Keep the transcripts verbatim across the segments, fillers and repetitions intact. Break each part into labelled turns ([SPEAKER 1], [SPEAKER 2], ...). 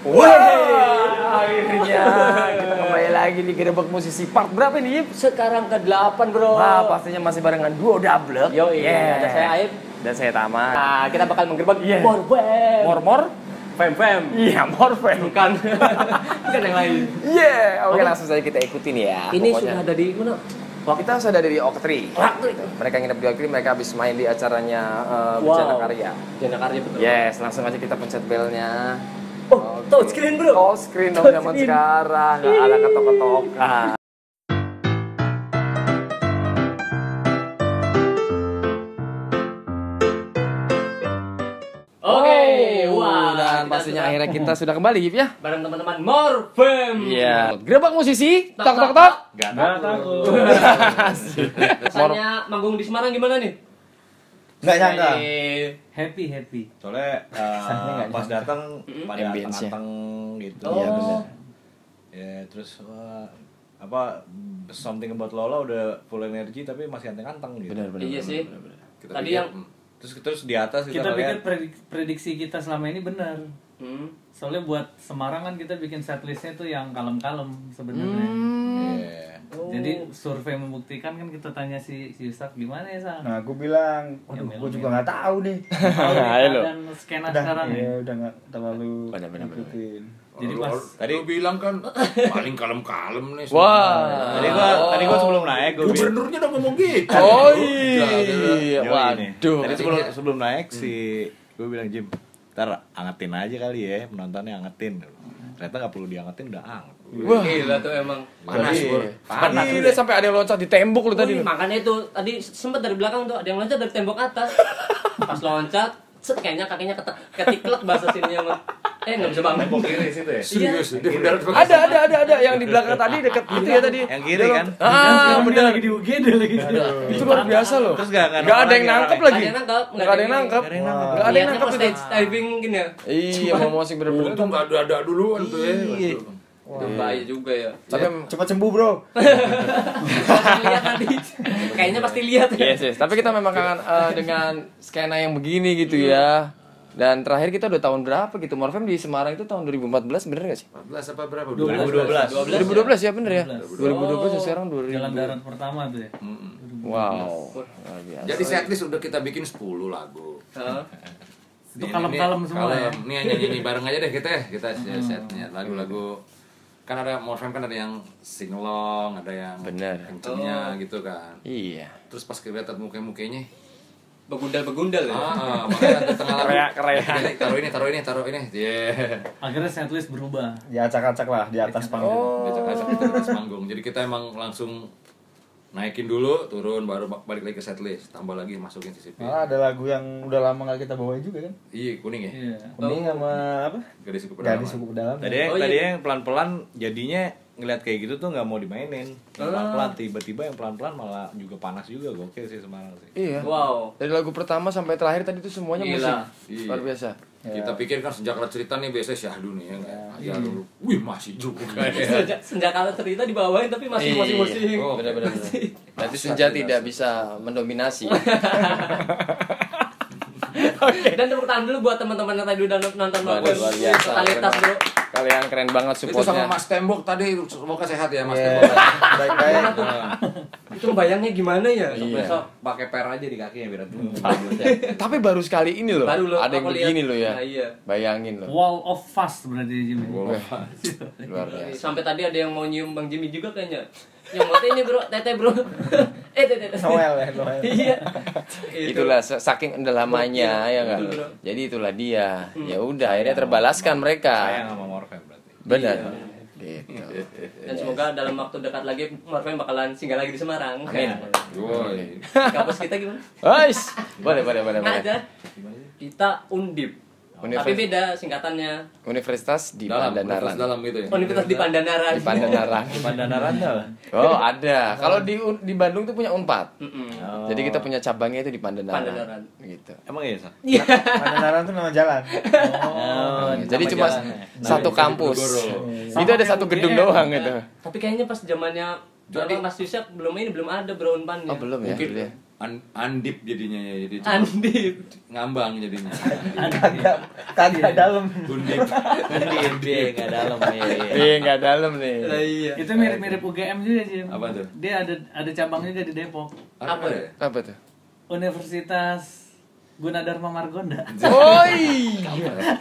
[SPEAKER 1] Wah, akhirnya kita kembali lagi di Gerebek Musisi part berapa nih, Yip?
[SPEAKER 2] Sekarang ke delapan, bro.
[SPEAKER 1] Wah, pastinya masih barengan duo double.
[SPEAKER 2] Yo, iya. Ada saya Aib.
[SPEAKER 1] Dan saya Tama.
[SPEAKER 2] Nah, kita bakal menggerebek
[SPEAKER 1] Yeah.
[SPEAKER 2] more fam.
[SPEAKER 1] More more?
[SPEAKER 2] Fam fam.
[SPEAKER 1] Iya, more fam.
[SPEAKER 2] Bukan. Bukan yang lain.
[SPEAKER 1] Yeah, oke
[SPEAKER 2] Oke.
[SPEAKER 1] langsung saja kita ikutin ya.
[SPEAKER 2] Ini
[SPEAKER 1] pokoknya.
[SPEAKER 2] sudah ada di mana?
[SPEAKER 1] Kita sudah dari Oktri.
[SPEAKER 2] Waktu itu.
[SPEAKER 1] Mereka nginep di Oktri, mereka habis main di acaranya uh, Bencana
[SPEAKER 2] Wow.
[SPEAKER 1] Karya.
[SPEAKER 2] Jana Karya betul.
[SPEAKER 1] Yes, langsung aja kita pencet belnya.
[SPEAKER 2] Oh, touch screen, bro.
[SPEAKER 1] Touch screen dong
[SPEAKER 2] Touch
[SPEAKER 1] zaman
[SPEAKER 2] screen.
[SPEAKER 1] sekarang, nggak ada ketok-ketokan.
[SPEAKER 2] Oke,
[SPEAKER 1] Oh,
[SPEAKER 2] wah.
[SPEAKER 1] dan
[SPEAKER 2] kita
[SPEAKER 1] pastinya
[SPEAKER 2] sudah
[SPEAKER 1] akhirnya kita sudah kembali, Yip, ya.
[SPEAKER 2] bareng teman-teman more fam.
[SPEAKER 1] Iya. Gerebek Musisi,
[SPEAKER 2] Tak,
[SPEAKER 1] tok
[SPEAKER 2] tak,
[SPEAKER 1] tok tok.
[SPEAKER 3] Gak
[SPEAKER 4] takut.
[SPEAKER 2] Rasanya manggung di Semarang gimana nih?
[SPEAKER 3] Nggak nyangka.
[SPEAKER 2] Eh,
[SPEAKER 4] Happy happy.
[SPEAKER 3] Soalnya uh, pas datang pada
[SPEAKER 1] Ambience-nya.
[SPEAKER 3] anteng gitu.
[SPEAKER 2] Oh.
[SPEAKER 3] Iya benar. Ya terus wah, apa something about Lola udah full energi tapi masih anteng-anteng gitu.
[SPEAKER 1] Benar, benar.
[SPEAKER 2] Iya
[SPEAKER 1] benar,
[SPEAKER 2] sih.
[SPEAKER 1] benar, benar.
[SPEAKER 3] Kita
[SPEAKER 2] Tadi
[SPEAKER 3] pikir,
[SPEAKER 2] yang-
[SPEAKER 3] hmm, terus terus di atas kita,
[SPEAKER 4] Kita pikir
[SPEAKER 3] ngeliat,
[SPEAKER 4] predik- prediksi kita selama ini benar.
[SPEAKER 2] Hmm.
[SPEAKER 4] Soalnya buat Semarang kan kita bikin setlistnya tuh yang kalem-kalem sebenarnya.
[SPEAKER 3] iya.
[SPEAKER 2] Oh.
[SPEAKER 4] Jadi survei membuktikan kan kita tanya si si Yusuf gimana ya Sang?
[SPEAKER 5] Nah, gue bilang,
[SPEAKER 4] Ya,
[SPEAKER 5] waduh,
[SPEAKER 4] melo-melo.
[SPEAKER 5] gue juga nggak tahu nih.
[SPEAKER 4] Tahu nih
[SPEAKER 1] Ayo lo.
[SPEAKER 4] keadaan skena
[SPEAKER 5] Udah,
[SPEAKER 4] sekarang
[SPEAKER 5] ya,
[SPEAKER 4] ya.
[SPEAKER 5] udah nggak terlalu
[SPEAKER 1] Benar, benar, benar.
[SPEAKER 5] ngikutin.
[SPEAKER 4] Jadi
[SPEAKER 6] Lu-
[SPEAKER 4] pas
[SPEAKER 6] tadi lu bilang kan paling kalem-kalem nih.
[SPEAKER 1] Wah.
[SPEAKER 3] Tadi gua tadi gua sebelum naik gua bilang,
[SPEAKER 6] Gubernurnya udah ngomong gitu.
[SPEAKER 1] Oh
[SPEAKER 6] Iya.
[SPEAKER 1] iya.
[SPEAKER 3] "Yoi nih."
[SPEAKER 1] Waduh.
[SPEAKER 3] Tadi sebelum sebelum naik si gue bilang Jim, ntar angetin aja kali ya penontonnya angetin. Ternyata nggak perlu diangetin udah anget.
[SPEAKER 1] Wah.
[SPEAKER 2] Gila tuh emang.
[SPEAKER 6] Panas,
[SPEAKER 1] Iya.
[SPEAKER 6] Bur.
[SPEAKER 1] Panas. Gila, sampai ada yang loncat di tembok lu tadi.
[SPEAKER 2] Wih, makanya itu tadi sempet dari belakang tuh ada yang loncat dari tembok atas. Pas loncat, set kayaknya kakinya ketek- ketiklek bahasa sininya mah. Eh nggak bisa bangun.
[SPEAKER 3] Tembok kiri situ ya.
[SPEAKER 6] Serius, dia mendarat pakai
[SPEAKER 1] Ada, ada, ada, ada yang di belakang tadi deket itu ya tadi.
[SPEAKER 3] Yang kiri kan?
[SPEAKER 1] Ah, benar.
[SPEAKER 4] lagi di U G D lagi.
[SPEAKER 1] Itu luar biasa loh.
[SPEAKER 3] Terus nggak nggak
[SPEAKER 1] Nggak ada yang
[SPEAKER 3] nongol
[SPEAKER 1] nangkep
[SPEAKER 3] lagi,
[SPEAKER 1] lagi.
[SPEAKER 2] Nggak ada yang nangkep,
[SPEAKER 1] Nggak ada yang nangkep.
[SPEAKER 3] Nggak ada yang nangkep.
[SPEAKER 1] Nggak ada yang
[SPEAKER 2] Lihatnya
[SPEAKER 1] nangkep
[SPEAKER 2] pas
[SPEAKER 1] itu.
[SPEAKER 2] stage diving mungkin ya.
[SPEAKER 1] Iya, mau musik bener-bener.
[SPEAKER 6] Untung nggak ada-ada duluan tuh ya.
[SPEAKER 3] Iya.
[SPEAKER 2] Bahaya juga ya.
[SPEAKER 1] Tapi
[SPEAKER 5] Cepat sembuh, bro.
[SPEAKER 2] Pasti lihat tadi. Kayaknya pasti lihat ya.
[SPEAKER 1] yes, yes. Tapi kita memang kangen eh, dengan skena yang begini gitu ya. Dan terakhir kita udah tahun berapa gitu? Morfem di Semarang itu tahun dua ribu empat belas, bener gak sih?
[SPEAKER 6] empat belas apa berapa?
[SPEAKER 3] dua ribu dua belas.
[SPEAKER 1] dua ribu dua belas ya, bener ya? dua ribu dua belas ya, sekarang dua ribu.
[SPEAKER 4] Jalan darat pertama tuh ya.
[SPEAKER 1] Wow. Luar biasa.
[SPEAKER 6] Jadi setlist udah kita bikin sepuluh lagu.
[SPEAKER 2] Hah?
[SPEAKER 4] Itu
[SPEAKER 6] Ini-
[SPEAKER 4] kalem-kalem
[SPEAKER 6] ini-
[SPEAKER 4] semua ya.
[SPEAKER 6] kalem. Nih nyanyi-nyanyi bareng aja deh kita ya. Kita setnya lagu-lagu. Kan ada Morfem kan ada yang singelong, ada yang
[SPEAKER 1] Bener.
[SPEAKER 6] kencengnya gitu kan.
[SPEAKER 1] Iya.
[SPEAKER 6] Terus pas kelihatan muka-mukanya,
[SPEAKER 2] Begundal-begundal ya.
[SPEAKER 6] ah, ah, makanya di tengah lagu.
[SPEAKER 1] Kereak-kereak.
[SPEAKER 6] Jadi, taruh ini, taruh ini, taruh ini. Yeah.
[SPEAKER 4] Akhirnya setlist berubah.
[SPEAKER 5] Ya acak-acak lah di atas panggung.
[SPEAKER 1] Oh.
[SPEAKER 6] Acak-acak kita di atas panggung. Jadi kita emang langsung naikin dulu, turun, baru balik lagi ke setlist. Tambah lagi masukin C C P.
[SPEAKER 5] Malah ada lagu yang udah lama nggak kita bawain juga kan?
[SPEAKER 6] Iya, kuning ya.
[SPEAKER 4] Iya.
[SPEAKER 5] Kuning sama apa?
[SPEAKER 6] Gadis suku pedalaman.
[SPEAKER 5] Gadis suku pedalaman.
[SPEAKER 3] Tadi
[SPEAKER 2] Oh, iya.
[SPEAKER 3] tadi yang pelan-pelan jadinya ngeliat kayak gitu tuh nggak mau dimainin. Yang pelan-pelan tiba-tiba yang pelan-pelan malah juga panas juga gokil sih Semarang sih.
[SPEAKER 1] Iya.
[SPEAKER 2] Wow.
[SPEAKER 1] Dari lagu pertama sampai terakhir tadi itu semuanya
[SPEAKER 2] Gila.
[SPEAKER 1] musik.
[SPEAKER 6] Iya.
[SPEAKER 1] Luar biasa.
[SPEAKER 6] Kita pikir kan sejak cerita nih biasanya syahdu nih ya enggak. Ya, dulu. Wih, masih juga ya.
[SPEAKER 2] Sejak sejak kala cerita dibawain tapi masih masih
[SPEAKER 1] Iya.
[SPEAKER 2] musik.
[SPEAKER 6] Oh,
[SPEAKER 1] Benar-benar. Nanti Senja tidak bisa mendominasi.
[SPEAKER 2] Dan tepuk tangan dulu buat teman-teman yang tadi udah nonton
[SPEAKER 1] Luar
[SPEAKER 2] Morfem.
[SPEAKER 1] luar biasa.
[SPEAKER 2] Totalitas, bro.
[SPEAKER 1] Kalian keren banget
[SPEAKER 6] Itu sama
[SPEAKER 1] supportnya.
[SPEAKER 6] Mas Tembok tadi semoga sehat ya Mas
[SPEAKER 5] Iya.
[SPEAKER 6] Tembok.
[SPEAKER 5] Baik-baik.
[SPEAKER 2] Itu bayangnya gimana ya?
[SPEAKER 1] Iya.
[SPEAKER 3] Besok pakai per aja di kakinya biar
[SPEAKER 1] Tapi baru sekali ini loh.
[SPEAKER 2] Baru loh,
[SPEAKER 1] ada yang
[SPEAKER 2] aku lihat.
[SPEAKER 1] begini loh ya.
[SPEAKER 2] Nah, iya.
[SPEAKER 1] Bayangin loh.
[SPEAKER 4] Wall of fast berarti Jimmy.
[SPEAKER 1] Wah, luar biasa.
[SPEAKER 2] Sampai tadi ada yang mau nyium Bang Jimmy juga kayaknya. Yang mau ini bro, tete bro. eh tete. tete.
[SPEAKER 5] Noel ya, Noel.
[SPEAKER 2] Iya.
[SPEAKER 1] Itulah se- saking udah lamanya ya kan.
[SPEAKER 2] Betul, bro.
[SPEAKER 1] Jadi itulah dia. Ya udah akhirnya terbalaskan mereka.
[SPEAKER 3] sayang sama Morfem berarti.
[SPEAKER 1] Benar. Gitu.
[SPEAKER 2] Dan semoga dalam waktu dekat lagi Morfem bakalan singgah lagi di Semarang.
[SPEAKER 1] Amin.
[SPEAKER 6] Woi.
[SPEAKER 2] Kampus kita gimana?
[SPEAKER 1] Guys, boleh boleh boleh boleh.
[SPEAKER 2] Aja. Kita Undip.
[SPEAKER 1] Univers-
[SPEAKER 2] Tapi beda singkatannya.
[SPEAKER 1] Universitas di
[SPEAKER 6] Dalam,
[SPEAKER 1] Pandanaran.
[SPEAKER 6] universitas dalam gitu ya.
[SPEAKER 2] Universitas di Pandanaran.
[SPEAKER 1] Di Pandanaran.
[SPEAKER 3] Pandanaran tuh.
[SPEAKER 1] Oh, ada. Kalau di Un- di Bandung tuh punya Unpad.
[SPEAKER 2] Mm-mm.
[SPEAKER 1] Jadi kita punya cabangnya itu di Pandanaran.
[SPEAKER 2] Pandanaran.
[SPEAKER 1] Gitu.
[SPEAKER 3] Emang iya, Sa?
[SPEAKER 2] Iya.
[SPEAKER 5] Pandanaran tuh nama jalan.
[SPEAKER 3] Oh,
[SPEAKER 1] Jadi
[SPEAKER 3] nama
[SPEAKER 1] cuma
[SPEAKER 3] jalannya.
[SPEAKER 1] satu
[SPEAKER 6] Nah,
[SPEAKER 1] kampus.
[SPEAKER 6] Diponegoro.
[SPEAKER 1] Itu ada satu gedung doang gitu.
[SPEAKER 2] Tapi kayaknya pas zamannya
[SPEAKER 6] Jadi-
[SPEAKER 2] Mas Yusuf belum ini belum ada bro Unpannya.
[SPEAKER 1] Oh, belum ya.
[SPEAKER 6] Mungkin
[SPEAKER 1] dulu ya.
[SPEAKER 6] An- Andip jadinya ya, jadi cuma
[SPEAKER 2] Andip.
[SPEAKER 6] ngambang jadinya.
[SPEAKER 5] Kagak kagak dalam.
[SPEAKER 6] Undip.
[SPEAKER 3] Undip dia nggak dalam ya.
[SPEAKER 1] Iya, nggak dalam nih.
[SPEAKER 2] Lah iya.
[SPEAKER 4] Itu mirip-mirip U G M juga sih.
[SPEAKER 6] Apa tuh?
[SPEAKER 4] Dia ada ada cabang juga di Depok.
[SPEAKER 2] Apa ya?
[SPEAKER 1] Apa tuh?
[SPEAKER 4] Universitas Gunadarma Margonda.
[SPEAKER 1] Oh iya.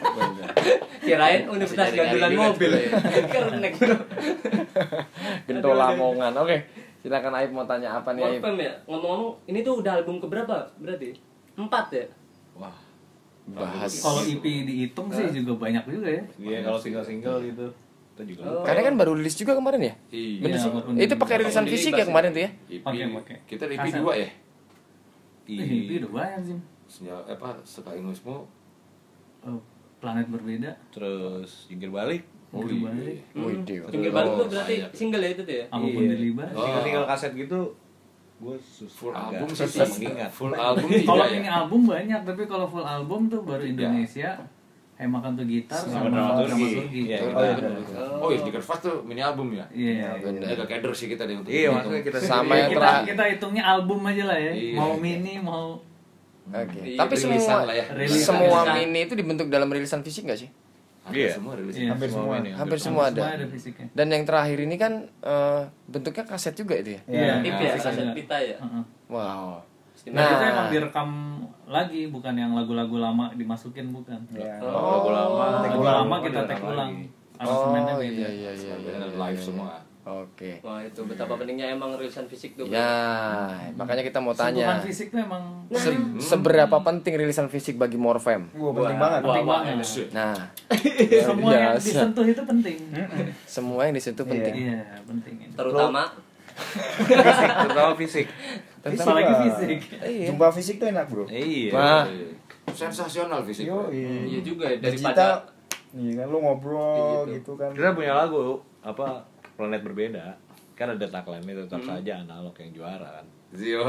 [SPEAKER 2] Kirain Universitas Gandulan Mobil. Kernek bro.
[SPEAKER 1] Gento Lamongan. Oke. Silakan Aib mau tanya apa nih Aib?
[SPEAKER 2] Morfem ya. Ngomong-ngomong, ini tuh udah album keberapa berarti? Empat ya?
[SPEAKER 6] Wah.
[SPEAKER 1] Bahas.
[SPEAKER 4] Kalau E P dihitung sih juga banyak juga ya.
[SPEAKER 3] Iya kalau single-single gitu. Kita juga.
[SPEAKER 2] Oh.
[SPEAKER 1] Karena kan baru rilis juga kemarin ya?
[SPEAKER 6] Iya.
[SPEAKER 1] Bener sih.
[SPEAKER 4] walaupun
[SPEAKER 1] Itu pakai rilisan
[SPEAKER 2] Walaupun
[SPEAKER 1] fisik
[SPEAKER 2] dilibas
[SPEAKER 1] ya
[SPEAKER 2] ya.
[SPEAKER 1] kemarin tuh ya?
[SPEAKER 6] I P.
[SPEAKER 4] Pakai, pakai.
[SPEAKER 6] Kita I P
[SPEAKER 4] Kaset.
[SPEAKER 6] dua ya.
[SPEAKER 4] Eh, E P udah banyak sih.
[SPEAKER 6] Senja apa suka ingusmu.
[SPEAKER 4] Oh, planet berbeda.
[SPEAKER 3] Terus jungkir balik.
[SPEAKER 6] Oh,
[SPEAKER 4] Jungkir
[SPEAKER 6] iya.
[SPEAKER 4] balik.
[SPEAKER 1] Wih, Dewa.
[SPEAKER 2] Pinggir balik tuh berarti
[SPEAKER 6] banyak.
[SPEAKER 2] single ya itu tuh ya?
[SPEAKER 4] Apapun
[SPEAKER 3] Iya.
[SPEAKER 4] dilibas.
[SPEAKER 6] Oh.
[SPEAKER 3] Single-single kaset gitu gue
[SPEAKER 6] Full
[SPEAKER 3] agak
[SPEAKER 6] album
[SPEAKER 3] susah
[SPEAKER 6] sih
[SPEAKER 3] mengingat.
[SPEAKER 6] Full album
[SPEAKER 4] Kalau
[SPEAKER 6] tidak
[SPEAKER 4] ini
[SPEAKER 6] ya.
[SPEAKER 4] album banyak, tapi kalau full album tuh baru Indonesia. Hey makan tuh gitar
[SPEAKER 3] Sama
[SPEAKER 4] sama
[SPEAKER 3] dramaturgi.
[SPEAKER 4] dramaturgi.
[SPEAKER 3] Iya,
[SPEAKER 5] Oh, iya,
[SPEAKER 3] kita-
[SPEAKER 5] benar.
[SPEAKER 6] Oh, iya, Sneaker Fast tuh mini album ya.
[SPEAKER 4] Iya.
[SPEAKER 1] Bener.
[SPEAKER 6] Agak keder sih kita deh untuk
[SPEAKER 3] Iya,
[SPEAKER 6] itu.
[SPEAKER 3] maksudnya kita
[SPEAKER 1] Sama
[SPEAKER 4] Ya,
[SPEAKER 1] yang
[SPEAKER 4] kita
[SPEAKER 1] terakhir.
[SPEAKER 4] kita hitungnya album aja lah ya.
[SPEAKER 6] Iya.
[SPEAKER 4] Mau mini mau
[SPEAKER 1] Oke.
[SPEAKER 2] Iya,
[SPEAKER 1] Tapi
[SPEAKER 6] rilisan
[SPEAKER 1] semua
[SPEAKER 6] lah ya.
[SPEAKER 4] Rilisan.
[SPEAKER 1] semua
[SPEAKER 2] Rilisan.
[SPEAKER 1] mini itu dibentuk dalam rilisan fisik nggak sih?
[SPEAKER 6] Hampir
[SPEAKER 3] Iya.
[SPEAKER 6] semua rilis.
[SPEAKER 4] Iya.
[SPEAKER 5] Hampir semua.
[SPEAKER 3] ini,
[SPEAKER 1] Hampir semua ada.
[SPEAKER 4] Semua ada fisiknya.
[SPEAKER 1] Dan yang terakhir ini kan eh, bentuknya kaset juga itu ya?
[SPEAKER 5] Iya.
[SPEAKER 2] Tip ya,
[SPEAKER 4] Nah,
[SPEAKER 2] kaset
[SPEAKER 4] iya.
[SPEAKER 2] pita ya.
[SPEAKER 4] Heeh.
[SPEAKER 1] Wow.
[SPEAKER 4] Nah, itu
[SPEAKER 1] Nah.
[SPEAKER 4] emang direkam lagi, bukan yang lagu-lagu lama dimasukin, bukan.
[SPEAKER 5] Iya.
[SPEAKER 6] Oh, lagu lama.
[SPEAKER 5] Take
[SPEAKER 4] Lagu
[SPEAKER 5] ulang.
[SPEAKER 4] lama kita
[SPEAKER 3] Oh,
[SPEAKER 4] take
[SPEAKER 3] direkam
[SPEAKER 4] ulang.
[SPEAKER 3] lagi.
[SPEAKER 4] Aransemennya
[SPEAKER 1] Oh
[SPEAKER 4] beda.
[SPEAKER 1] iya iya iya. iya,
[SPEAKER 6] Dan
[SPEAKER 1] iya,
[SPEAKER 6] live
[SPEAKER 1] iya.
[SPEAKER 6] semua.
[SPEAKER 1] Oke.
[SPEAKER 2] Wah itu betapa pentingnya emang rilisan fisik tuh.
[SPEAKER 1] Ya, makanya kita mau
[SPEAKER 4] Sentuhan
[SPEAKER 1] tanya.
[SPEAKER 4] fisik tuh emang
[SPEAKER 1] Se- seberapa penting rilisan fisik bagi Morfem?
[SPEAKER 5] Wah, penting banget.
[SPEAKER 4] penting
[SPEAKER 2] wah,
[SPEAKER 4] banget.
[SPEAKER 6] Shit.
[SPEAKER 1] Nah,
[SPEAKER 4] Semua yang
[SPEAKER 1] biasa.
[SPEAKER 4] disentuh itu penting.
[SPEAKER 1] semua yang disentuh
[SPEAKER 5] Iya.
[SPEAKER 1] penting.
[SPEAKER 4] Iya, penting.
[SPEAKER 2] Terutama
[SPEAKER 3] fisik, terutama fisik.
[SPEAKER 4] Apalagi
[SPEAKER 5] lah.
[SPEAKER 4] fisik.
[SPEAKER 1] Iya.
[SPEAKER 5] Jumpa fisik tuh enak, Bro.
[SPEAKER 3] Iya.
[SPEAKER 1] Wah.
[SPEAKER 6] Sensasional fisik.
[SPEAKER 5] Yo,
[SPEAKER 2] iya juga ya
[SPEAKER 5] Digital,
[SPEAKER 2] daripada
[SPEAKER 5] iya kan lu ngobrol
[SPEAKER 2] Gitu.
[SPEAKER 5] gitu kan.
[SPEAKER 3] Kita punya lagu apa planet berbeda. Kan ada tagline itu tetap
[SPEAKER 2] Hmm.
[SPEAKER 3] saja analog yang juara kan.
[SPEAKER 6] Zio.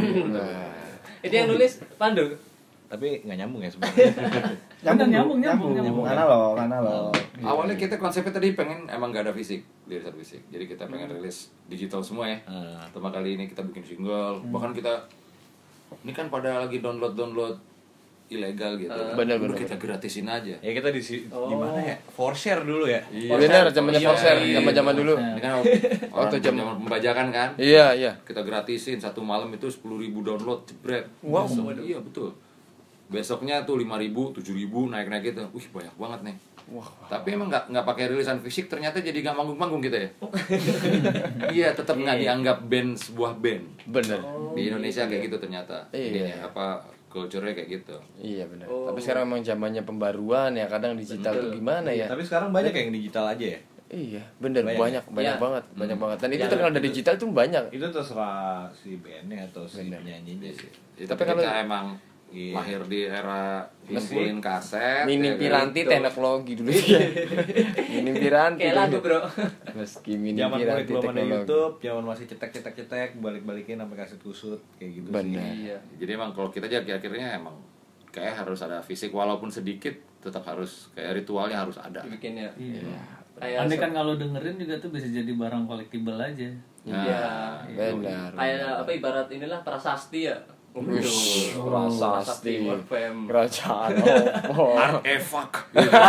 [SPEAKER 2] itu yang nulis Pandu.
[SPEAKER 3] Tapi nggak nyambung ya sebenarnya.
[SPEAKER 4] Bener,
[SPEAKER 5] nyambung,
[SPEAKER 4] nyambung,
[SPEAKER 5] nyambung,
[SPEAKER 4] nyambung,
[SPEAKER 5] nyambung.
[SPEAKER 3] nyambung.
[SPEAKER 5] Analog, analog.
[SPEAKER 6] Awalnya kita konsepnya tadi pengen emang gak ada fisik, rilisan fisik. Jadi kita pengen rilis digital semua ya.
[SPEAKER 3] Ah.
[SPEAKER 6] Pertama kali ini kita bikin single, bahkan kita ini kan pada lagi download-download ilegal gitu.
[SPEAKER 1] Bener,
[SPEAKER 6] Udah
[SPEAKER 1] bener,
[SPEAKER 6] kita gratisin aja.
[SPEAKER 3] Ya kita di si-
[SPEAKER 2] Oh.
[SPEAKER 3] di mana ya? For share dulu ya.
[SPEAKER 6] Iya.
[SPEAKER 1] Bener, zamannya
[SPEAKER 6] Iya,
[SPEAKER 1] Forshare,
[SPEAKER 6] iya.
[SPEAKER 1] zaman-zaman dulu.
[SPEAKER 6] Ini kan waktu
[SPEAKER 1] Waktu jam-
[SPEAKER 6] zaman pembajakan kan.
[SPEAKER 1] Iya, iya.
[SPEAKER 6] Kita gratisin satu malam itu sepuluh ribu download jebret.
[SPEAKER 1] Wow.
[SPEAKER 6] Besok- iya betul. Besoknya tuh lima ribu, tujuh ribu naik-naik gitu. Wih, banyak banget nih.
[SPEAKER 1] Wah.
[SPEAKER 6] Tapi emang nggak nggak pakai rilisan fisik ternyata jadi nggak manggung-manggung kita ya. Iya, tetap nggak dianggap band sebuah band.
[SPEAKER 1] Bener.
[SPEAKER 6] Di Indonesia kayak gitu ternyata.
[SPEAKER 1] Iya.
[SPEAKER 6] Ininya apa culture-nya kayak gitu.
[SPEAKER 1] Iya bener.
[SPEAKER 2] Oh.
[SPEAKER 1] Tapi sekarang memang zamannya pembaruan ya, kadang digital tuh gimana ya?
[SPEAKER 3] Tapi sekarang banyak yang digital aja ya.
[SPEAKER 1] Iya, bener
[SPEAKER 3] Banyak.
[SPEAKER 1] banyak banyak,
[SPEAKER 2] Iya.
[SPEAKER 1] banget, banyak banget. Dan itu
[SPEAKER 2] Yang
[SPEAKER 1] terkenal dari digital tuh banyak.
[SPEAKER 3] Itu terserah si bandnya atau si
[SPEAKER 1] Bener.
[SPEAKER 3] penyanyinya sih.
[SPEAKER 6] Ya,
[SPEAKER 1] Tapi
[SPEAKER 6] tapi
[SPEAKER 1] kalau-
[SPEAKER 6] kita emang
[SPEAKER 3] Iya.
[SPEAKER 6] lahir di era ngumpulin kaset.
[SPEAKER 1] Minim
[SPEAKER 6] ya kan?
[SPEAKER 1] Piranti
[SPEAKER 2] gitu.
[SPEAKER 1] teknologi dulu ya. Minim Piranti.
[SPEAKER 2] Kayak lagu,
[SPEAKER 1] dulu.
[SPEAKER 2] Bro.
[SPEAKER 1] Meski minim
[SPEAKER 3] Zaman kulit
[SPEAKER 1] Piranti
[SPEAKER 3] belum ada
[SPEAKER 1] teknologi.
[SPEAKER 3] YouTube, zaman masih cetek-cetek-cetek, balik-balikin sampai kaset kusut kayak gitu
[SPEAKER 1] Bener.
[SPEAKER 3] sih.
[SPEAKER 2] Iya.
[SPEAKER 6] Jadi emang kalau kita aja akhirnya emang kayak harus ada fisik walaupun sedikit tetap harus kayak ritualnya harus ada.
[SPEAKER 2] Dibikinnya.
[SPEAKER 4] Iya.
[SPEAKER 2] Kayak
[SPEAKER 4] Andai
[SPEAKER 2] se-
[SPEAKER 4] kan kalau dengerin juga tuh bisa jadi barang collectible aja.
[SPEAKER 2] Iya.
[SPEAKER 1] Benar.
[SPEAKER 2] Kayak apa ibarat inilah prasasti ya.
[SPEAKER 1] Wish, prasasti.
[SPEAKER 2] Morfem.
[SPEAKER 1] Kerajaan opo.
[SPEAKER 6] Efak.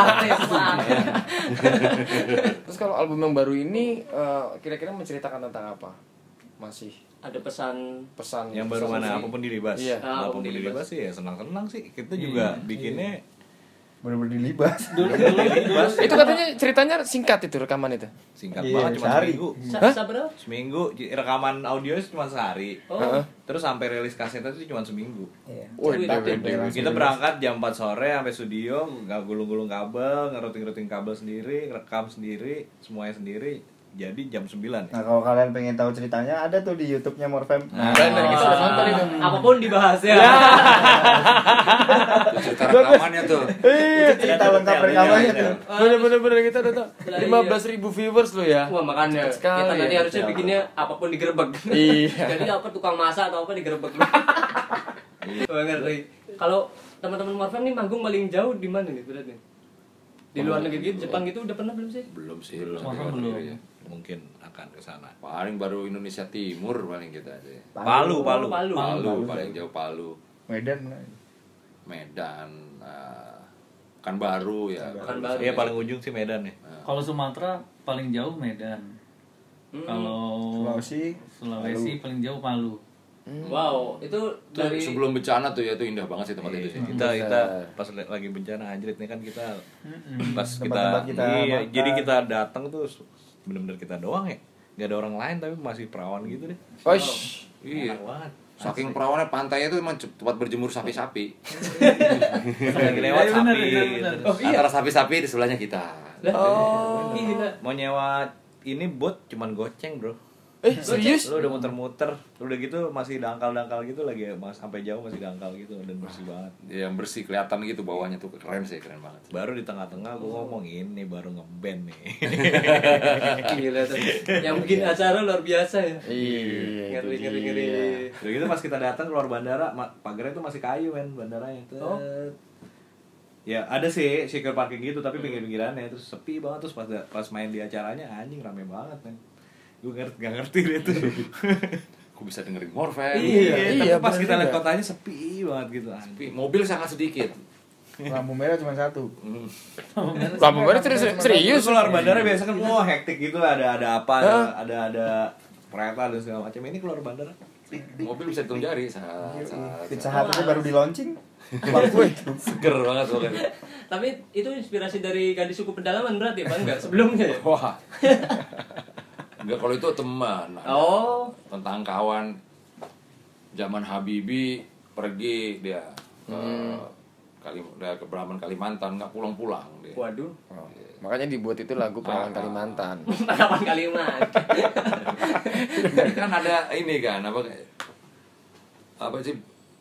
[SPEAKER 1] Terus kalau album yang baru ini eh, kira-kira menceritakan tentang apa? Masih
[SPEAKER 2] Ada pesan
[SPEAKER 1] pesan
[SPEAKER 3] Yang baru
[SPEAKER 1] pesan
[SPEAKER 3] mana
[SPEAKER 1] sih?
[SPEAKER 3] apapun dilibas.
[SPEAKER 1] Iya.
[SPEAKER 2] Ah,
[SPEAKER 3] apapun
[SPEAKER 2] apapun
[SPEAKER 3] dilibas
[SPEAKER 2] dilibas.
[SPEAKER 3] sih ya senang-senang sih. Kita juga bikinnya
[SPEAKER 5] Bener-bener dilibas.
[SPEAKER 4] Dulu dulu dulu
[SPEAKER 1] Itu katanya ceritanya singkat itu rekaman itu.
[SPEAKER 3] singkat
[SPEAKER 5] Iya,
[SPEAKER 3] banget cuma
[SPEAKER 5] sehari.
[SPEAKER 3] seminggu.
[SPEAKER 2] Sa-
[SPEAKER 1] Hah?
[SPEAKER 2] Sabar.
[SPEAKER 3] Seminggu j- rekaman audio cuma sehari.
[SPEAKER 2] Oh.
[SPEAKER 1] Heeh.
[SPEAKER 3] Terus sampai rilis kasetnya itu cuma seminggu.
[SPEAKER 5] Iya.
[SPEAKER 1] Wih,
[SPEAKER 2] Wih,
[SPEAKER 1] wih, wih, wih.
[SPEAKER 3] Kita berangkat jam empat sore sampai studio, nggak gulung-gulung kabel, ngeruting-ruting kabel sendiri, rekam sendiri, semuanya sendiri. Jadi jam sembilan.
[SPEAKER 5] Nah, kalau kalian pengen tahu ceritanya ada tuh di YouTube-nya Morfem.
[SPEAKER 3] Nah,
[SPEAKER 1] Bener, kita udah nonton itu.
[SPEAKER 2] Apapun dibahas ya.
[SPEAKER 6] Itu cerita rekamannya tuh.
[SPEAKER 5] Iya, cerita lengkap rekamannya tuh.
[SPEAKER 1] Bener bener bener kita udah tahu.
[SPEAKER 2] Lah, iya.
[SPEAKER 1] lima belas ribu viewers lo ya.
[SPEAKER 2] Wah makanya
[SPEAKER 1] Sekali
[SPEAKER 2] kita nanti
[SPEAKER 1] ya.
[SPEAKER 2] harusnya bikinnya apapun digerebek.
[SPEAKER 1] Iya.
[SPEAKER 2] Jadi apa tukang masak atau apa digerebek. Wah ngerti. Kalau teman-teman Morfem nih manggung paling jauh di mana nih berarti? Di luar negeri gitu, Jepang gitu udah pernah belum sih?
[SPEAKER 6] Belum sih,
[SPEAKER 3] Belum.
[SPEAKER 6] sampai
[SPEAKER 4] Belum.
[SPEAKER 6] luar negeri ya.
[SPEAKER 3] Mungkin akan ke sana.
[SPEAKER 6] Paling baru Indonesia Timur paling kita aja.
[SPEAKER 3] Palu, Palu.
[SPEAKER 2] Oh, Palu.
[SPEAKER 6] Palu, paling jauh Palu.
[SPEAKER 5] Medan lah.
[SPEAKER 6] Medan, uh, kan baru ya.
[SPEAKER 2] Pekanbaru.
[SPEAKER 3] Iya paling ujung sih Medan ya.
[SPEAKER 4] Kalau Sumatera paling jauh Medan.
[SPEAKER 2] Hmm.
[SPEAKER 4] Kalau
[SPEAKER 5] Sulawesi,
[SPEAKER 4] Sulawesi paling jauh Palu.
[SPEAKER 2] Wow, itu
[SPEAKER 6] Itu
[SPEAKER 2] dari
[SPEAKER 6] sebelum bencana tuh ya, itu indah banget sih tempat itu sih.
[SPEAKER 3] Kita kita pas li- lagi bencana anjrit nih kan kita pas kita,
[SPEAKER 5] Tempat-tempat kita
[SPEAKER 3] iya,
[SPEAKER 5] makan.
[SPEAKER 3] jadi kita datang tuh bener-bener kita doang ya. Gak ada orang lain tapi masih perawan gitu deh.
[SPEAKER 1] Oish.
[SPEAKER 6] Iya.
[SPEAKER 3] Enak banget.
[SPEAKER 6] Saking perawannya pantainya itu emang tempat berjemur sapi-sapi.
[SPEAKER 3] Lagi lewat
[SPEAKER 4] Iya,
[SPEAKER 3] sapi
[SPEAKER 4] bener,
[SPEAKER 3] gitu.
[SPEAKER 4] bener, bener.
[SPEAKER 2] Oh, iya.
[SPEAKER 6] Antara sapi-sapi di sebelahnya kita.
[SPEAKER 2] Oh, gila.
[SPEAKER 3] Mau nyewa ini bot cuman goceng bro.
[SPEAKER 1] Eh, serius?
[SPEAKER 3] Lu udah muter-muter, udah gitu masih dangkal-dangkal gitu lagi, mas sampai jauh masih dangkal gitu dan bersih banget.
[SPEAKER 6] Yang bersih kelihatan gitu bawahnya tuh keren sih, keren banget.
[SPEAKER 3] Baru di tengah-tengah gue ngomong ini baru ngeband nih.
[SPEAKER 2] Gila tuh. Yang bikin acara luar biasa ya.
[SPEAKER 1] Iya,
[SPEAKER 2] Ngeri,
[SPEAKER 1] itu
[SPEAKER 2] ngeri,
[SPEAKER 1] dia.
[SPEAKER 2] ngeri.
[SPEAKER 3] Udah gitu pas kita datang keluar bandara, ma- pagarnya tuh masih kayu men bandaranya tuh.
[SPEAKER 2] Oh.
[SPEAKER 3] Ya ada sih secure parking gitu tapi pinggir-pinggirannya terus sepi banget terus pas pas main di acaranya anjing rame banget men. Gue ngerti gak ngerti deh tuh.
[SPEAKER 6] Aku bisa dengerin Morfem.
[SPEAKER 3] Iya, tapi
[SPEAKER 1] iya,
[SPEAKER 3] pas
[SPEAKER 1] bener
[SPEAKER 3] kita lihat
[SPEAKER 1] juga.
[SPEAKER 3] kotanya sepi banget gitu anjing.
[SPEAKER 6] Tapi mobil sangat sedikit.
[SPEAKER 5] lampu merah cuma satu.
[SPEAKER 6] Hmm.
[SPEAKER 1] Lampu merah serius, serius.
[SPEAKER 3] Terus keluar bandara biasa kan wah hektik gitu ada ada apa ada ada, ada kereta dan segala macam. Ini keluar bandara.
[SPEAKER 6] Mobil bisa hitung jari, saat, saat,
[SPEAKER 5] Pizza Hut aja baru di launching. Waktu itu.
[SPEAKER 6] seger banget soalnya.
[SPEAKER 2] Tapi itu inspirasi dari gadis suku pedalaman berarti ya, Bang? Enggak sebelumnya ya?
[SPEAKER 6] Wah. Enggak, kalau itu teman.
[SPEAKER 2] Oh.
[SPEAKER 6] Tentang kawan zaman Habibie pergi dia ke Kali dia ke Brahman Kalimantan nggak pulang-pulang dia.
[SPEAKER 2] Waduh.
[SPEAKER 1] Oh, makanya dibuat itu lagu Perawan Kalimantan.
[SPEAKER 2] Kapan kalimat?
[SPEAKER 6] Kan ada ini kan apa apa sih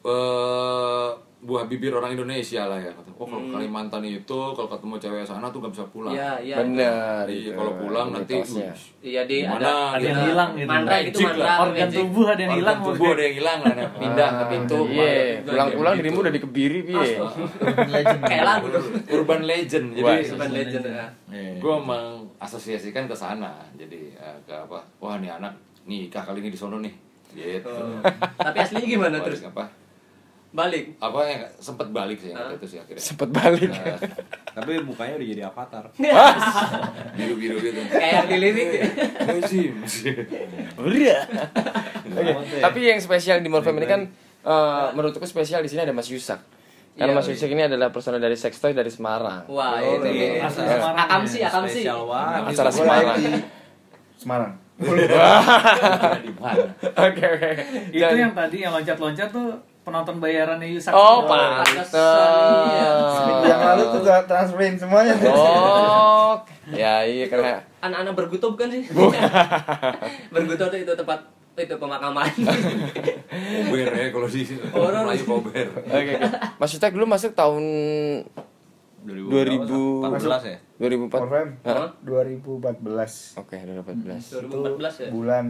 [SPEAKER 6] eh buah bibir orang Indonesia lah ya. Oh kalau Kalimantan itu kalau ketemu cewek sana tuh gak bisa pulang.
[SPEAKER 2] Iya, iya.
[SPEAKER 1] Bener.
[SPEAKER 6] Iya,
[SPEAKER 1] itu,
[SPEAKER 6] kalau pulang nanti
[SPEAKER 1] mitosnya.
[SPEAKER 6] ush,
[SPEAKER 2] Iya, di
[SPEAKER 6] Gimana
[SPEAKER 2] ada
[SPEAKER 4] Ada yang
[SPEAKER 6] gitu.
[SPEAKER 4] hilang gitu.
[SPEAKER 2] mantra gitu,
[SPEAKER 6] Magic
[SPEAKER 2] mantra.
[SPEAKER 6] lah.
[SPEAKER 4] Organ
[SPEAKER 2] magic.
[SPEAKER 4] tubuh ada yang
[SPEAKER 6] organ
[SPEAKER 4] hilang.
[SPEAKER 6] tubuh ada yang hilang lah, pindah ke pintu.
[SPEAKER 1] Iya,
[SPEAKER 6] kemana.
[SPEAKER 1] pulang-pulang
[SPEAKER 6] Gitu.
[SPEAKER 1] dirimu udah dikebiri piye.
[SPEAKER 2] Kayak lagu tuh.
[SPEAKER 6] Urban legend. Jadi
[SPEAKER 1] Wah,
[SPEAKER 2] Urban legend ya.
[SPEAKER 6] gue mengasosiasikan ke sana. Jadi eh, ke apa? Wah, nih anak nikah kali ini di sono nih. Gitu.
[SPEAKER 2] Oh. Tapi aslinya gimana
[SPEAKER 6] Balik
[SPEAKER 2] terus?
[SPEAKER 6] apa?
[SPEAKER 2] Balik.
[SPEAKER 6] Apa yang sempet balik sih waktu itu sih akhirnya.
[SPEAKER 1] Sempet balik.
[SPEAKER 6] Nah,
[SPEAKER 3] Tapi mukanya udah jadi avatar.
[SPEAKER 6] biru-biru gitu.
[SPEAKER 2] Kayak di lirik.
[SPEAKER 6] Musim.
[SPEAKER 1] Udah. Oke, tapi yang spesial di Morfem ini kan eh, menurutku spesial di sini ada Mas Yusak. Karena
[SPEAKER 2] Iya,
[SPEAKER 1] Mas Yusak ini adalah personel dari Sextoy dari Semarang.
[SPEAKER 2] Wah,
[SPEAKER 3] Oh,
[SPEAKER 2] itu
[SPEAKER 3] iya.
[SPEAKER 2] nih.
[SPEAKER 4] Asli Semarang.
[SPEAKER 2] Akam sih, akam sih.
[SPEAKER 3] Spesial banget.
[SPEAKER 1] Acara
[SPEAKER 5] Gua
[SPEAKER 1] Semarang.
[SPEAKER 5] live di Semarang.
[SPEAKER 6] Di mana?
[SPEAKER 1] Oke, oke.
[SPEAKER 4] Itu
[SPEAKER 1] Dan-
[SPEAKER 4] yang tadi yang loncat-loncat tuh penonton bayarannya Yusak.
[SPEAKER 1] Oh,
[SPEAKER 2] pantesan, iya.
[SPEAKER 1] pantesan.
[SPEAKER 5] Yang lalu tuh gak transferin semuanya.
[SPEAKER 1] Oh, ya iya karena
[SPEAKER 2] Anak-anak bergutub kan sih? Bergutub itu tempat itu pemakaman.
[SPEAKER 6] Kober ya kalau di
[SPEAKER 2] Orang-
[SPEAKER 6] Melayu kober.
[SPEAKER 1] oke, oke. Mas Yusak dulu masuk tahun dua ribu
[SPEAKER 3] empat belas ya?
[SPEAKER 1] dua ribu empat.
[SPEAKER 5] Morfem
[SPEAKER 1] Hah?
[SPEAKER 5] dua ribu empat belas.
[SPEAKER 1] Oke, dua ribu empat belas.
[SPEAKER 2] dua ribu empat belas ya?
[SPEAKER 5] Bulan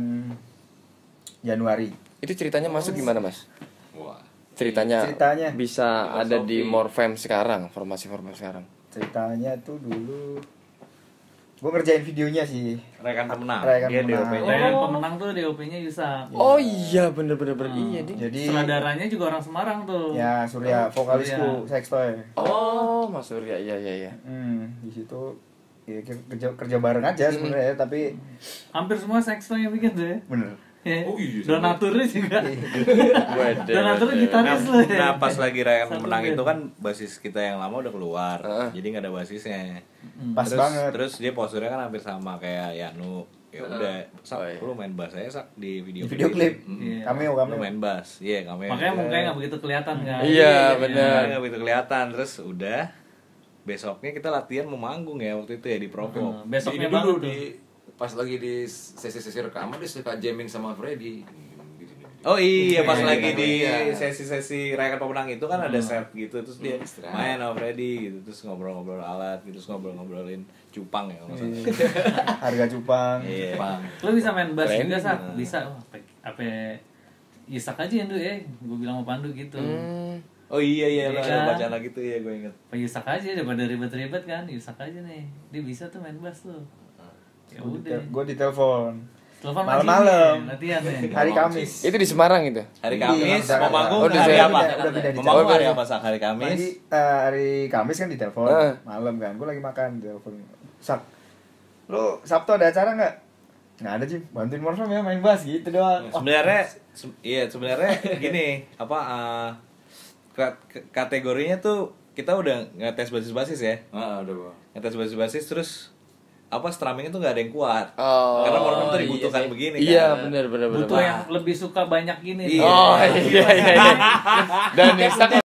[SPEAKER 5] Januari.
[SPEAKER 1] Itu ceritanya masuk gimana, Mas?
[SPEAKER 6] Wah.
[SPEAKER 1] Ceritanya,
[SPEAKER 5] Ceritanya.
[SPEAKER 1] bisa ada di
[SPEAKER 2] Filosofi.
[SPEAKER 1] Morfem sekarang, formasi-formasi sekarang.
[SPEAKER 5] Ceritanya tuh dulu gue ngerjain videonya sih.
[SPEAKER 3] Rekan pemenang.
[SPEAKER 5] Rekan
[SPEAKER 3] Dia
[SPEAKER 5] pemenang.
[SPEAKER 3] D O P-nya.
[SPEAKER 4] Dan pemenang tuh D O P-nya Yusak.
[SPEAKER 1] Oh iya, bener-bener bener. Iya, Di.
[SPEAKER 5] Jadi
[SPEAKER 4] Sutradaranya juga orang Semarang tuh.
[SPEAKER 5] ya Surya vokalisku
[SPEAKER 4] Surya.
[SPEAKER 5] Sextoy.
[SPEAKER 1] Oh, Mas Surya, iya iya iya.
[SPEAKER 5] Hmm, di situ ya kerja kerja bareng aja sebenarnya tapi
[SPEAKER 4] Hampir semua Sextoy yang bikin tuh ya.
[SPEAKER 5] bener.
[SPEAKER 4] Ya.
[SPEAKER 6] Oh iya.
[SPEAKER 4] Donaturnya juga.
[SPEAKER 1] Waduh.
[SPEAKER 4] Donaturnya
[SPEAKER 3] Nah,
[SPEAKER 4] gitaris loh ya.
[SPEAKER 3] nah pas lagi Rekan
[SPEAKER 4] Satu
[SPEAKER 3] pemenang
[SPEAKER 4] band.
[SPEAKER 3] itu kan basis kita yang lama udah keluar.
[SPEAKER 1] Heeh.
[SPEAKER 3] Jadi nggak ada basisnya.
[SPEAKER 5] Pas
[SPEAKER 3] terus,
[SPEAKER 5] banget.
[SPEAKER 3] Terus dia posturnya kan hampir sama kayak Yanu. Ya udah, Sak,
[SPEAKER 1] Oh, iya.
[SPEAKER 3] lu main bass aja Sak di video
[SPEAKER 5] Video klip.
[SPEAKER 4] Iya.
[SPEAKER 5] Cameo
[SPEAKER 3] Lu
[SPEAKER 5] cameo.
[SPEAKER 3] main bass. Iya, cameo.
[SPEAKER 4] Makanya mukanya nggak begitu kelihatan kan.
[SPEAKER 1] Iya,
[SPEAKER 3] Nah,
[SPEAKER 1] bener.
[SPEAKER 3] nggak begitu kelihatan. Terus udah besoknya kita latihan mau manggung ya waktu itu ya di Provo.
[SPEAKER 4] Hmm, Besoknya
[SPEAKER 6] Ini dulu
[SPEAKER 4] baru tuh.
[SPEAKER 6] di pas lagi di sesi-sesi rekaman dia suka jamming sama Freddy.
[SPEAKER 3] Oh iya, pas
[SPEAKER 6] Iya,
[SPEAKER 3] lagi di
[SPEAKER 6] iya.
[SPEAKER 3] sesi-sesi Rekan pemenang itu kan ada set gitu, terus dia
[SPEAKER 6] Istirahat.
[SPEAKER 3] main sama Freddy gitu, terus ngobrol-ngobrol alat gitu, terus ngobrol-ngobrolin cupang ya kalau nggak salah.
[SPEAKER 5] Harga cupang.
[SPEAKER 3] Iya.
[SPEAKER 6] Bang.
[SPEAKER 4] Lu bisa main bass
[SPEAKER 1] Keren.
[SPEAKER 4] juga, Sak? Bisa. Wah, apa- apa Yusak aja yang dulu ya. Gue bilang sama Pandu gitu.
[SPEAKER 1] Hmm.
[SPEAKER 3] Oh iya iya,
[SPEAKER 4] Iya
[SPEAKER 3] ada
[SPEAKER 4] kan?
[SPEAKER 3] bacaan lagi tuh ya, gue inget.
[SPEAKER 4] Pak Yusak aja daripada ribet-ribet kan, Yusak aja nih. Dia bisa tuh main bass tuh. Ya udah.
[SPEAKER 5] Gue ditelepon
[SPEAKER 4] Telepon
[SPEAKER 5] malam-malam.
[SPEAKER 4] lagi nih, latihan nih.
[SPEAKER 5] hari Kamis.
[SPEAKER 1] Itu di Semarang itu.
[SPEAKER 3] Hari
[SPEAKER 5] Iya,
[SPEAKER 3] Kamis,
[SPEAKER 5] Jakarta.
[SPEAKER 3] mau manggung
[SPEAKER 1] Oh, di
[SPEAKER 3] hari
[SPEAKER 1] Jakarta.
[SPEAKER 3] apa?
[SPEAKER 5] Udah, udah pindah di
[SPEAKER 3] Mau manggung
[SPEAKER 1] Jakarta.
[SPEAKER 3] hari apa, Sak? Hari Kamis?
[SPEAKER 5] Lagi eh, hari Kamis kan ditelepon
[SPEAKER 1] Eh.
[SPEAKER 5] malam kan. Gue lagi makan ditelepon. Sak, lu Sabtu ada acara nggak? Nggak ada Jim. Bantuin Morfem ya main bass gitu doang. Wah,
[SPEAKER 3] Sebenarnya se- iya sebenarnya gini, apa uh, ka- k- kategorinya tuh kita udah ngetes basis-basis ya.
[SPEAKER 6] Ah, ada bang.
[SPEAKER 3] Ngetes basis-basis terus apa strummingnya tuh nggak ada yang kuat.
[SPEAKER 1] Oh.
[SPEAKER 3] Karena Morfem tuh
[SPEAKER 2] iya
[SPEAKER 3] dibutuhkan
[SPEAKER 2] sih.
[SPEAKER 3] begini
[SPEAKER 1] Iya,
[SPEAKER 3] kan.
[SPEAKER 1] benar benar benar.
[SPEAKER 4] Butuh yang lebih suka banyak gini.
[SPEAKER 3] Iya.
[SPEAKER 1] Oh iya iya iya. Dan Yusak